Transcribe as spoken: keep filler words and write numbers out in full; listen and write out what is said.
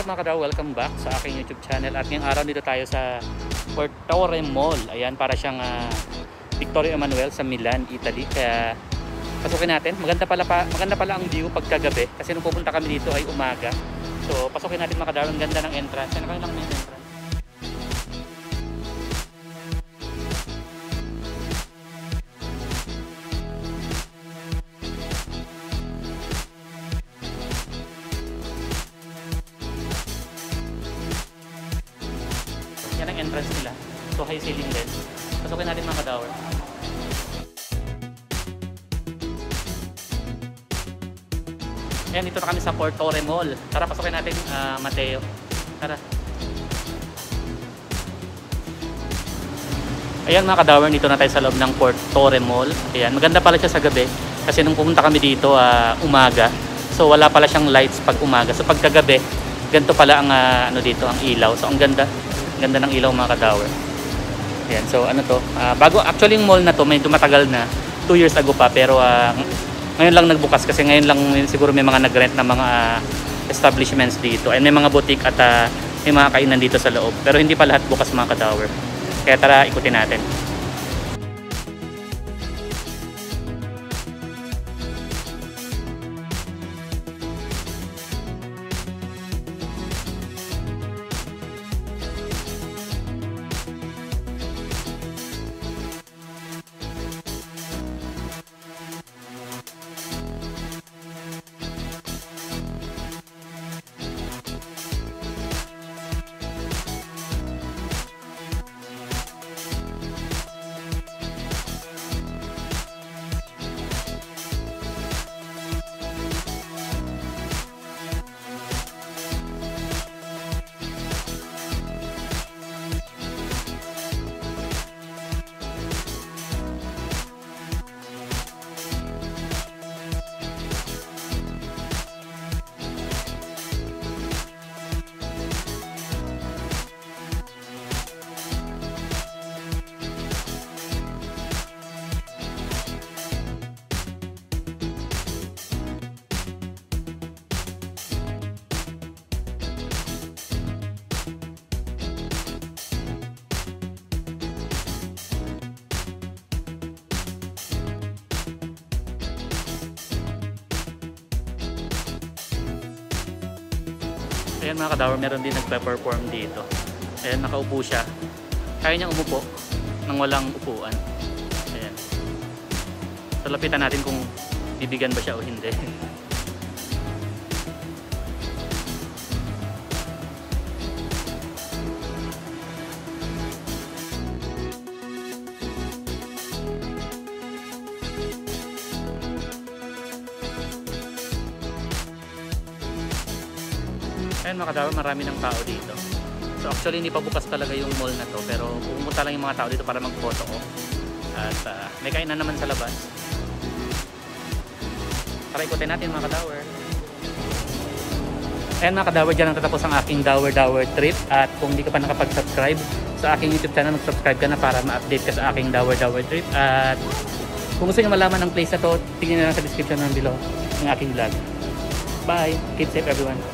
up mga kadaw? Welcome back sa aking YouTube channel. At ngayong araw dito tayo sa Portore Mall. Ayan, para siyang uh, Victorio Emanuel sa Milan, Italy. Kaya pasukin natin. Maganda pala, pa, maganda pala ang view pagkagabi. Kasi nung pupunta kami dito ay umaga. So pasukin natin mga kadaw. Ang ganda ng entrance. Yan ang kanilang main entrance. Yan ang entrance nila. So high ceiling din. Pasukin natin mga kadawer. Ayan, dito na kami sa Portore Mall. Tara, pasukin natin, uh, Mateo. Tara. Ayan mga kadawer, dito na tayo sa loob ng Portore Mall. Ayan, maganda pala siya sa gabi. Kasi nung pumunta kami dito, uh, umaga. So wala pala siyang lights pag umaga. So pagkagabi, ganito pala ang uh, ano dito, ang ilaw. So ang ganda. Ganda ng ilaw mga kadawer. Ayan, so ano to, uh, bago, actually yung mall na to medyo matagal na, two years ago pa, pero uh, ngayon lang nagbukas kasi ngayon lang siguro may mga nag-rent na mga uh, establishments dito, and may mga boutique at uh, may mga kainan dito sa loob, pero hindi pa lahat bukas mga kadawer. Kaya tara, ikutin natin. Ayan mga kadawer, meron din nagpe-perform dito. Ayan, nakaupo siya. Kaya niyang umupo nang walang upuan. Ayan. So lapitan natin kung bibigyan ba siya o hindi. Ayan mga kadawer, marami ng tao dito. So actually hindi pa bukas talaga yung mall na to, pero pumunta lang yung mga tao dito para mag-photo ko. At uh, may kainan naman sa labas. Tara, ikutin natin mga kadawer. Ayan mga kadawer, dyan ang tatapos ang aking Dawer Dawer trip. At kung hindi ka pa nakapag-subscribe sa aking YouTube channel, mag-subscribe ka na para ma-update ka sa aking Dawer Dawer trip. At kung gusto nyo malaman ng place na to, tingnan na lang sa description ng below ng aking vlog. Bye! Keep safe everyone!